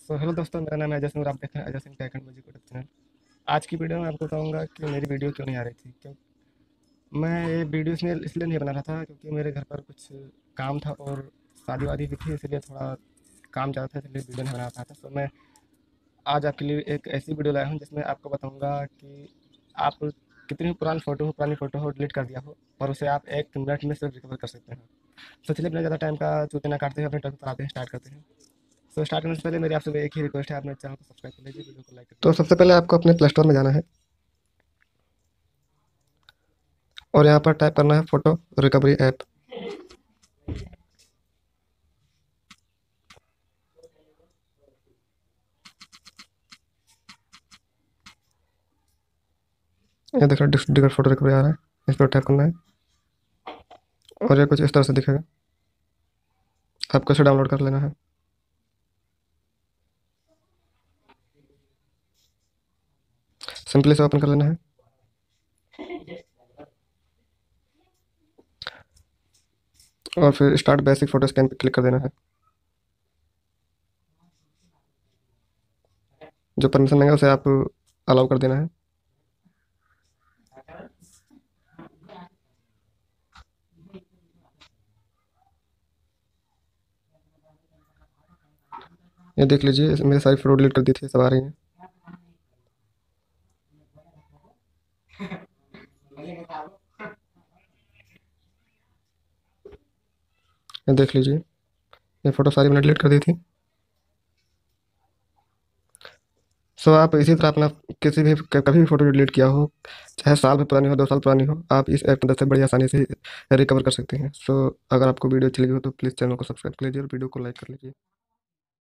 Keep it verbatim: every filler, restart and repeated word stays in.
So hello दोस्तों, मेरा नाम है अजय सिंह और आप देख रहे हैं Ajay Singh tech and music YouTube channel. आज की वीडियो में आपको बताऊंगा कि मेरी वीडियो क्यों नहीं आ रही थी। क्यों मैं ये वीडियो इसलिए इसलिए नहीं बना रहा था क्योंकि मेरे घर पर कुछ काम था और शादी वादी भी थी, इसलिए थोड़ा काम ज़्यादा था, इसलिए वीडियो नहीं बना पाया था। तो मैं आज आपके लिए एक ऐसी वीडियो लाया हूँ जिसमें आपको बताऊँगा कि आप कितनी भी पुरानी फ़ोटो हो पुरानी फ़ोटो हो डिलीट कर दिया हो और उसे आप एक मिनट में सिर्फ रिकवर कर सकते हैं। तो चलिए बिना ज़्यादा टाइम का चूते ना काटते हुए अपने टॉपिक पर आते हैं, स्टार्ट करते हैं। सो स्टार्ट करने से पहले मेरी आपसे एक ही रिक्वेस्ट है, आप मेरे चैनल को सब्सक्राइब कर लीजिए, वीडियो को लाइक कर तो सबसे पहले आपको अपने प्ले स्टोर में जाना है और यहाँ पर टाइप करना है फोटो रिकवरी ऐप। ये देखो डिस्ट्रिक्ट फोटो रिकवरी आ रहा है, इस पर टाइप करना है और ये कुछ इस तरह से दिखेगा। आपको इसे डाउनलोड कर लेना है। सिंपली से ओपन कर लेना है और फिर स्टार्ट बेसिक फोटो स्कैन पे क्लिक कर देना है। जो परमिशन देंगे उसे आप अलाउ कर देना है। ये देख लीजिए, मेरी सारी फोटो डिलीट कर दी थी, सब आ रही हैं। ये देख लीजिए, ये फोटो सारी मैंने डिलीट कर दी थी। सो आप इसी तरह अपना किसी भी कभी भी फोटो डिलीट किया हो, चाहे साल में पुरानी हो दो साल पुरानी हो, आप इस ऐप की मदद से बड़ी आसानी से रिकवर कर सकते हैं। सो अगर आपको वीडियो अच्छी लगी हो तो प्लीज़ चैनल को सब्सक्राइब कर लीजिए और वीडियो को लाइक कर लीजिए।